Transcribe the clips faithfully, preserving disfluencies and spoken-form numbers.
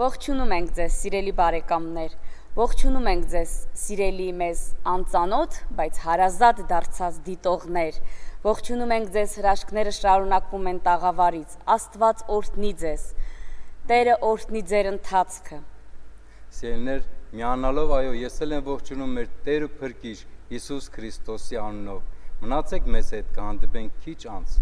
Ողջունում ենք ձեզ, սիրելի բարեկամներ, ողջունում ենք ձեզ, սիրելի մեզ անծանոթ, բայց հարազատ դարձած դիտողներ, ողջունում ենք ձեզ, հրաշքները շարունակվում են տաղավարից, Աստված օրհնի ձեզ, Տերը օրհնի ձեր ընթացքը։ Սիրելիներ, միանալով այո, ես էլ եմ ողջունում մեր Տեր ու Փրկիչ Հիսուս Քրիստոսի անունով։ Մնացեք մեզ հետ, կհանդիպենք քիչ անց։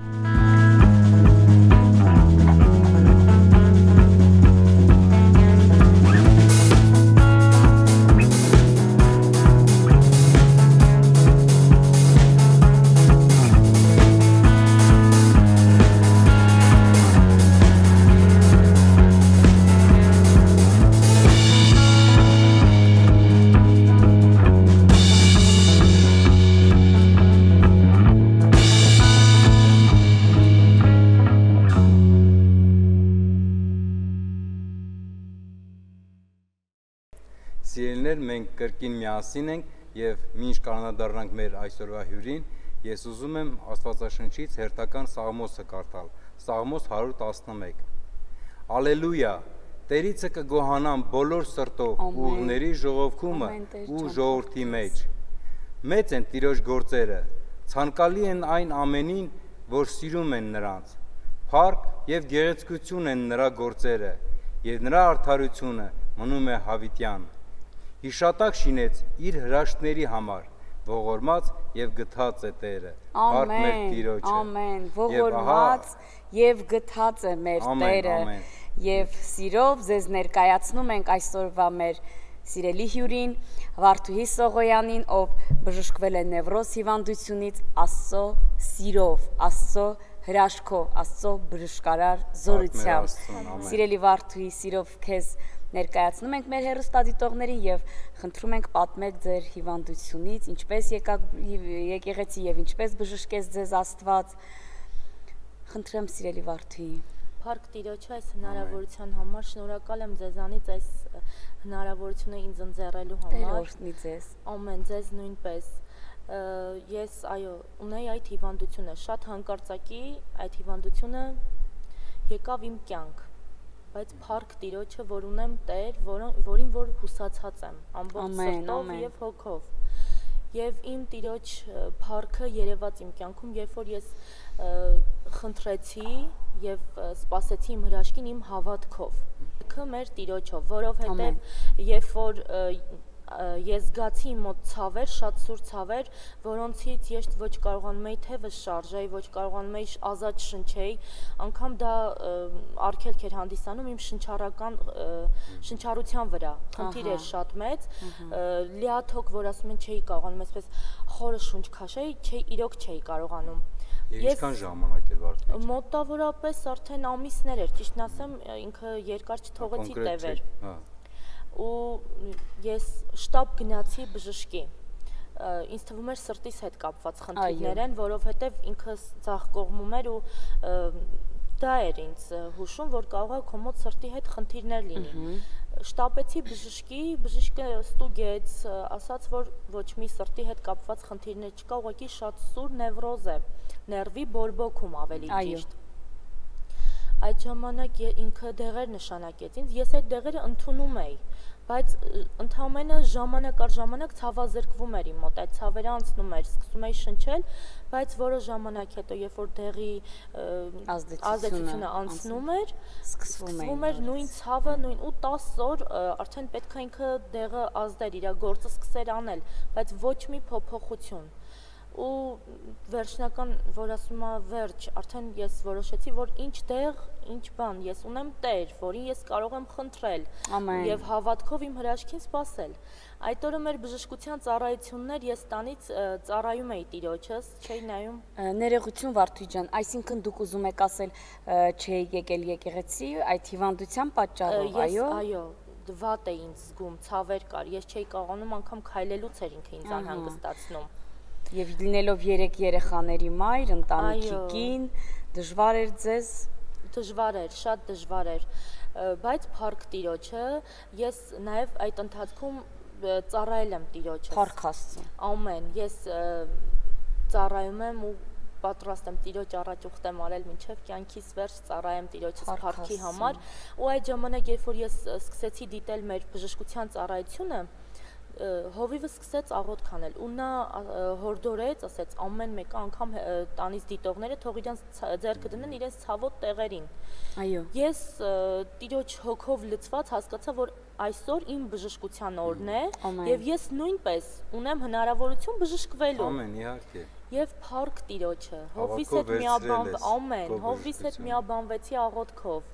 Սիրելիներ, մենք կրկին միասին ենք եւ մինչ կանադառնանք մեր այսօրվա հյուրին, ես ուզում եմ Աստվածաշնչից հերթական Սաղմոսը կարդալ, Սաղմոս հարյուր տասնմեկ։ Ալելույա, Տերիցը կգոհանամ բոլոր սրտով, ուղների ժողովքումը ու ժողովրդի մեջ։ Մեծ են Տիրոջ գործերը, ցանկալի են այն ամենին, որ սիրում են նրանց։ Փառք եւ գեղեցկություն են նրա գործերը, եւ նրա արդարությունը մնում է հավիտյան։ Հիշատակ շինեց իր հրաշքների համար, ողորմած եւ գթած է Տերը։ Փառք մեր Տիրոջը։ Ամեն, ողորմած եւ գթած է մեր Տերը։ Եվ սիրով ձեզ ներկայացնում ենք այսօրվա մեր սիրելի հյուրին Վարդուհի Սողոյանին, ով բժշկվել է նևրոզ հիվանդությունից Աստծո սիրով, Աստծո հրաշքով, Աստծո բժշկարար զորությամբ։ Սիրելի Վարդուհի, սիրով քեզ ներկայացնում ենք մեր հեռուստադիտողներին եւ խնդրում ենք պատմեք ձեր հիվանդությունից, ինչպես եկաք եկեղեցի եւ ինչպես բժշկեց ձեզ Աստված։ Խնդրեմ սիրելի Վարդուհի։ Փառք Տիրոջը այս հնարավորության համար, շնորհակալ եմ ձեզանից այս հնարավորությունը ինձ ընձեռելու համար։ Տեր օրհնի ձեզ։ Ամեն, ձեզ նույնպես։ Ես այո, ունեի այդ հիվանդությունը, շատ հանկարծակի այդ հիվանդությունը եկավ իմ կյանք, բայց փառք Տիրոջը, որ ունեմ Տեր, որին որ հուսացած եմ, ամբողջ սրտով եւ հոգով։ Եվ իմ Տիրոջ փառքը երևաց իմ կյանքում, երբ որ ես խնդրեցի եւ սպասեցի իմ հրաշքին իմ հավատքով։ Քը մեր Տիրոջով, որովհետեւ երբ որ ես զգացի իմ մոտ ցավեր, շատ սուր ցավեր, որոնցից ես ոչ կարողանում էի թևս շարժեի, ոչ կարողանում էի ազատ շնչեի, անգամ դա արգելք էր հանդիսանում իմ շնչառական շնչառության վրա, խնդիր էր շատ մեծ, լիաթոք, որ ասում են չէի կարողանում այսպես խորը շունչ քաշեի, չէի, իրոք չէի կարողանում։ Ինչքան ժամանակ էր Վարդուհի։ Մոտավորապես արդեն ամիսներ էր, ճիշտն ասեմ, ինքը երկար չթողեցի տևեր։ Ու ես շտապ գնացի բժշկի, ինձ թվում էր սրտիս հետ կապված խնդիրներ են, որովհետև ինքս ձախ կողմում էր ու դա էր ինձ հուշում, որ կարող է քո մոտ սրտի հետ խնդիրներ լինի։ Շտապեցի բժշկի, բժիշկը ստուգեց, ասաց, որ ոչ մի սրտի հետ կապված խնդիրներ չկա, ուղղակի շատ սուր նևրոզ է, ներվի բորբոքում ավելի ճիշտ։ Այդ ժամանակ ինքը դեղեր նշանակեց ինձ, ես այդ դեղերը ընդունում էի, բայց ընդամենը ժամանակ առ ժամանակ ցավազրկվում էր իմ մոտ, այդ ցավերը անցնում էր, սկսում էի շնչել, բայց որոշ ժամանակ հետո, երբ որ դեղի ազդեցությունը անցնում էր, սկսվում էր նույն ցավը, նույն ու տասը օր արդեն պետք է ինքը դեղը ազդեր, իր գործը սկսեր անել, բայց ոչ մի փոփոխություն։ Ու վերջնական, որ ասում է վերջ, արդեն ես որոշեցի, որ ինչ դեղ, ինչ բան, ես ունեմ Տեր, որին ես կարող եմ խնդրել եւ հավատքով իմ հրաշքին սպասել։ Այդ օրը մեր բժշկության ծառայություններ ես տանից ծառայում էի Տիրոջս, չէի նայում։ Ներողություն Վարդուհի ջան, այսինքն դուք ուզում եք ասել չէի եկել եկեղեցի այդ հիվանդության պատճառով, այո։ Այո, վատ է ինձ զգում, ցավեր կար, ես չէի կարողանում անգամ քայլելուց էր ինքը ինձ անհանգստացնում։ Եվ լինելով երեք երեխաների մայր, ընտանիքի կին, դժվար էր ձեզ։ Դժվար էր, շատ դժվար էր, բայց փառք Տիրոջը, ես նաև այդ ընթացքում ծառայել եմ Տիրոջը։ Փառք Աստծո։ Ամեն, ես ծառայում եմ ու պատրաստ եմ Տիրոջ առաջ ուխտեմ արել մինչև կյանքիս վերջ ծառայեմ Տիրոջս փառքի համար ու այդ ժամանակ երբ որ ես սկսեցի դիտել մեր բժշկության ծառայությունը հովիվը սկսեց աղոթք անել ու նա հորդորեց, ասեց ամեն մեկը անգամ տանից դիտողները թող իրենց ձեռքը դնեն իրենց ցավոտ տեղերին։ Այո։ Ես Տիրոջ հոգով լցված հասկացա, որ այսօր իմ բժշկության օրն է եւ ես նույնպես ունեմ հնարավորություն բժշկվելու։ Ամեն, իհարկե։ Եվ փառք Տիրոջը, հովիս հետ միաբան, ամեն, հովիս հետ միաբանվեցի աղոթքով։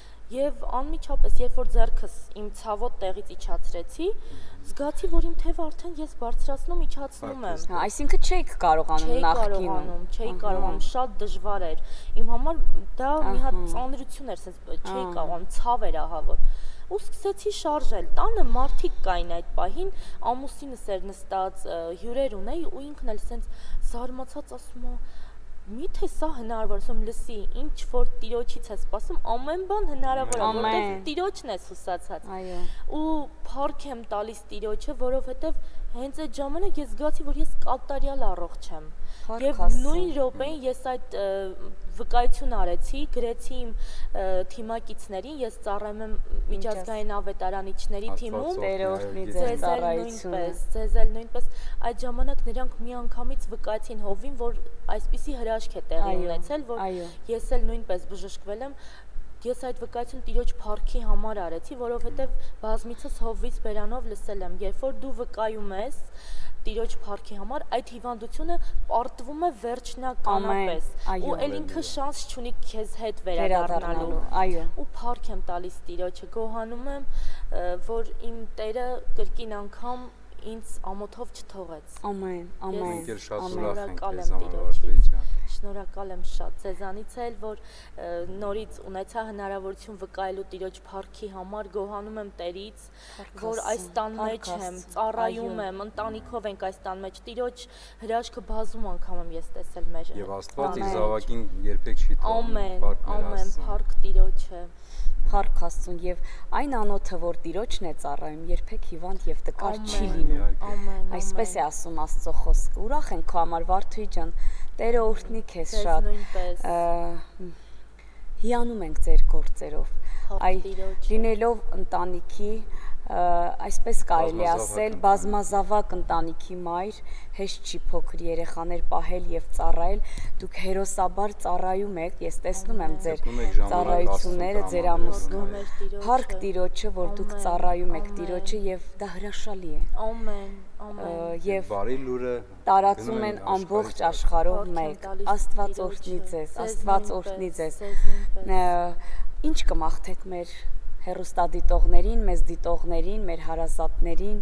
Եվ անմիջապես, երբ որ ձեռքս իմ ցավոտ տեղից իջացրեցի, զգացի, որ իմ թևը արդեն ես բարձրացնում իջացնում եմ։ Այսինքն չէիք կարողանում նախկինում։ Չէի կարողանում, շատ դժվար էր։ Իմ համար դա մի հատ ծանրություն էր, ասես չէի կարողանում, ցավ էր ահավոր։ Ու սկսեցի շարժել։ Տանը մարդիկ կային այդ պահին, ամուսինս էր նստած, հյուրեր ունեի ու ինքն էլ սենց զարմացած ասում է. Միթե սա հնարավոր է, լսի, ինչ որ Տիրոջից ես սպասում, ամեն բան հնարավոր է, որովհետև Տիրոջն է հուսացած։ Այո։ Ու փառք եմ տալիս Տիրոջը, որովհետև հենց այդ ժամանակ ես զգացի, որ ես կատարյալ առողջ եմ։ Եվ նույն րոպեին ես այդ վկայություն արեցի, գրեցի իմ թիմակիցներին, ես ծառայում եմ միջազգային ավետարանիչների թիմում, ձեզ էլ նույնպես, ձեզ էլ նույնպես, այդ ժամանակ նրանք միանգամից վկայեցին հովին, որ այսպիսի հրաշք է տեղի ունեցել, որ ես էլ նույնպես բժշկվել եմ։ Ես այդ վկայություն Տիրոջ փառքի համար արեցի, որովհետև բազմիցս հովից բերանով լսել եմ, երբ որ դու վկայում ես Տիրոջ փառքի համար, այդ հիվանդությունը պարտվում է վերջնականապես, ու էլ ինքը շանս չունի քեզ հետ վերադառնալու։ Այո։ Ու փառք եմ տալիս Տիրոջը, գոհանում եմ, որ իմ Տերը կրկին անգամ ինձ ամոթով չթողեց։ Ամեն, ամեն։ Ես շատ շնորհակալ եմ Տիրոջից։ Շնորհակալ եմ շատ ձեզանից էլ, որ նորից ունեցա հնարավորություն վկայելու Տիրոջ փառքի համար, գոհանում եմ Տերից, որ այս տան մեջ եմ, ծառայում եմ, ընտանիքով ենք այս տան մեջ, Տիրոջ հրաշքը բազում անգամ եմ ես տեսել մեր։ Եվ Աստված իր զավակին երբեք չի թողնում։ Ամեն, ամեն, փառք Տիրոջը։ Փառք Աստծուն եւ այն անոթը, որ Տիրոջն է ծառայում, երբեք հիվանդ եւ տկար չի լինում։ Այսպես է ասում Աստծո խոսքը։ Ուրախ ենք քո համար, Վարդուհի ջան, Տերը օրհնի քեզ շատ։ Հիանում ենք ձեր գործերով։ Այ լինելով ընտանիքի, այսպես կարելի ասել, բազմազավակ ընտանիքի մայր, հեշտ չի փոքր երեխաներ պահել եւ ծառայել, դուք հերոսաբար ծառայում եք, ես տեսնում եմ ձեր ծառայությունները, ձեր ամուսնում, փառք Տիրոջը, որ դուք ծառայում եք Տիրոջը եւ դա հրաշալի է։ Ամեն, ամեն։ Եվ բարի լուրը տարածում են ամբողջ աշխարհով մեկ։ Աստված օրհնի ձեզ, Աստված օրհնի ձեզ։ Ինչ կմաղթեք մեր հեռուստադիտողներին, մեզ դիտողներին, մեր հարազատներին։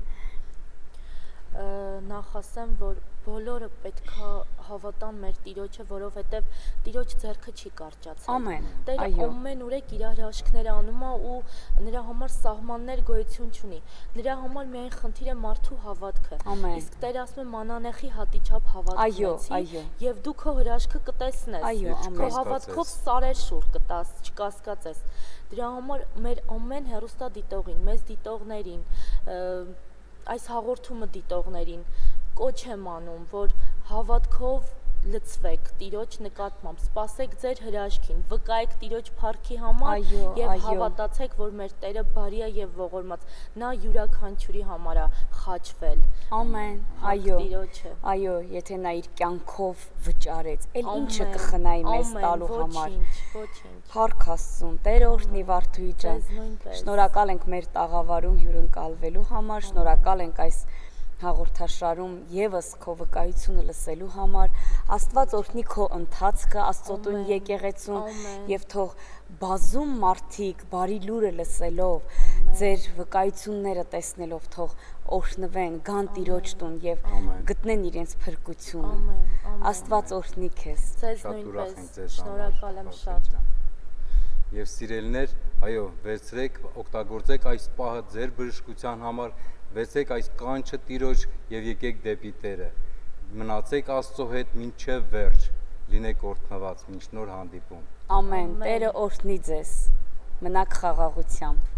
Նախ ասեմ, որ բոլորը պետքա հավատան մեր Տիրոջը, որովհետև Տիրոջ ձեռքը չի կարճացել։ Ամեն, Տերը ամեն ուրեք իր հրաշքներ անում է ու նրա համար սահմաններ գոյություն չունի։ Նրա համար միայն խնդիր է մարդու հավատքը։ Իսկ Տերը ասում է մանանեխի հատիչափ հավատացի, եւ դու քո հրաշքը կտեսնես։ Քո հավատքով սարեր շուռ կտաս, չկասկածես։ Դրա համար մեր ամեն հեռուստադիտողին, մեզ դիտողներին, այս հաղորդումը դիտողներին կոչ եմ անում, որ հավատքով լցվեք Տիրոջ նկատմամբ, սպասեք ձեր հրաշքին, վկայեք Տիրոջ փառքի համար եւ հավատացեք, որ մեր Տերը բարի է եւ ողորմած, նա յուրաքանչյուրի համար է խաչվել։ Ամեն, այո, այո, եթե նա իր կյանքով վճարեց, էլ ինչը կխնայի մեզ տալու համար։ Փառք Աստծուն, Տերը օրհնի Վարդուհի ջան։ Շնորհակալ ենք մեր տաղավարում հյուրընկալվելու համար, շնորհակալ ենք այս հաղորդաշարում եւս քո վկայությունը լսելու համար։ Աստված օրհնի քո ընթացքը Աստծո տուն եկեղեցուն եւ թող բազում մարդիկ բարի լուրը լսելով, ձեր վկայությունները տեսնելով թող օրհնվեն, գան Տիրոջ տուն եւ գտնեն իրենց փրկությունը։ Աստված օրհնի քեզ։ Ձեզ նույնպես շնորհակալ եմ շատ։ Եվ սիրելիներ, այո, վերցրեք, օգտագործեք այս պահը ձեր բժշկության համար, վերցրեք այս կանչը Տիրոջ եւ եկեք դեպի Տերը։ Մնացեք Աստծո հետ մինչև վերջ, լինեք օրհնված, մինչ նոր հանդիպում։ Ամեն, Տերը օրհնի ձեզ։ Մնաք խաղաղությամբ։